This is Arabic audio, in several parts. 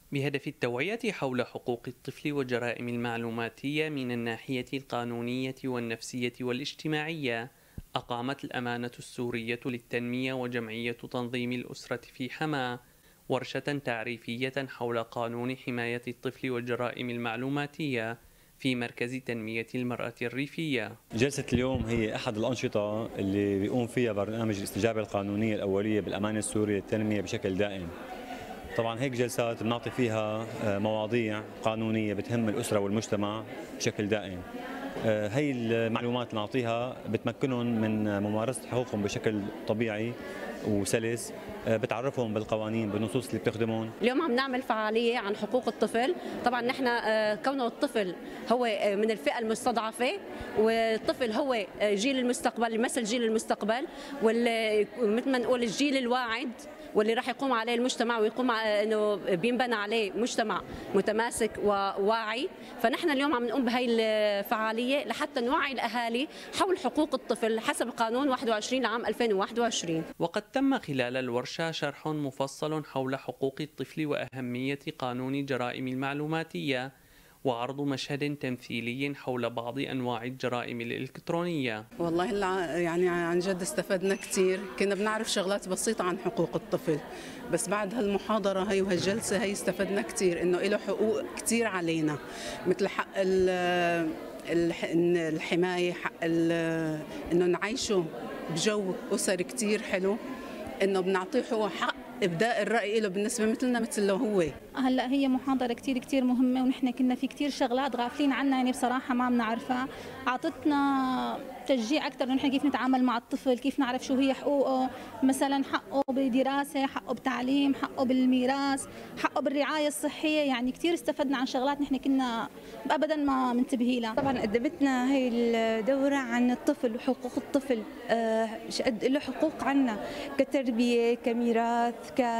بهدف التوعية حول حقوق الطفل وجرائم المعلوماتية من الناحية القانونية والنفسية والاجتماعية، أقامت الأمانة السورية للتنمية وجمعية تنظيم الأسرة في حماة ورشة تعريفية حول قانون حماية الطفل والجرائم المعلوماتية في مركز تنمية المرأة الريفية. جلسة اليوم هي أحد الأنشطة اللي بيقوم فيها برنامج الاستجابة القانونية الأولية بالأمانة السورية للتنمية بشكل دائم. طبعا هيك جلسات بنعطي فيها مواضيع قانونية بتهم الأسرة والمجتمع بشكل دائم. هي المعلومات اللي نعطيها بتمكنهم من ممارسة حقوقهم بشكل طبيعي وسلس، بتعرفهم بالقوانين بالنصوص اللي بتخدمهم. اليوم عم نعمل فعالية عن حقوق الطفل. طبعا نحن كونه الطفل هو من الفئة المستضعفة، والطفل هو جيل المستقبل، يمثل جيل المستقبل، ومثل ما نقول الجيل الواعد واللي راح يقوم عليه المجتمع، ويقوم انه بينبنى عليه مجتمع متماسك وواعي. فنحن اليوم عم نقوم بهي الفعاليه لحتى نوعي الاهالي حول حقوق الطفل حسب قانون 21 لعام 2021. وقد تم خلال الورشة شرح مفصل حول حقوق الطفل وأهمية قانون جرائم المعلوماتية، وعرض مشهد تمثيلي حول بعض أنواع الجرائم الإلكترونية. والله يعني عن جد استفدنا كثير. كنا بنعرف شغلات بسيطة عن حقوق الطفل، بس بعد هالمحاضرة هي وهالجلسة هي استفدنا كثير إنه له حقوق كثير علينا، مثل حق الحماية، حق إنه نعيشه بجو أسري كثير حلو، إنه بنعطيه حق إبداء الرأي له بالنسبة مثلنا مثله هو. هلا هي محاضرة كتير مهمة، ونحن كنا في كتير شغلات غافلين عنها، يعني بصراحة ما بنعرفها. أعطتنا تشجيع أكثر إنه نحن كيف نتعامل مع الطفل، كيف نعرف شو هي حقوقه، مثلا حقه بدراسة، حقه بتعليم، حقه بالميراث، حقه بالرعاية الصحية. يعني كتير استفدنا عن شغلات نحن كنا أبدا ما منتبهي لها. طبعا قدمتنا هي الدورة عن الطفل وحقوق الطفل، قد له حقوق عنا كتربية، كميراث،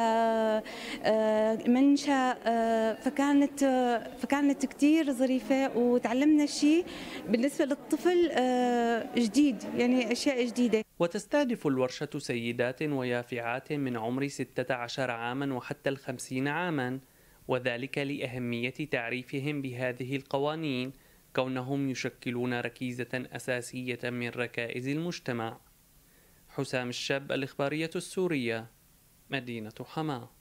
كمنشأ. فكانت كتير ظريفة، وتعلمنا شيء بالنسبة للطفل جديد، يعني أشياء جديدة. وتستهدف الورشة سيدات ويافعات من عمر 16 عاما وحتى 50 عاما، وذلك لأهمية تعريفهم بهذه القوانين، كونهم يشكلون ركيزة أساسية من ركائز المجتمع. حسام الشاب، الإخبارية السورية، مدينة حماة.